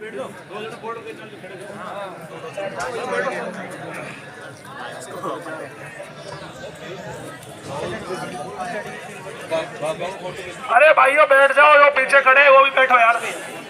अरे भाइयों बैठ जाओ, जो पीछे खड़े वो भी बैठो यार।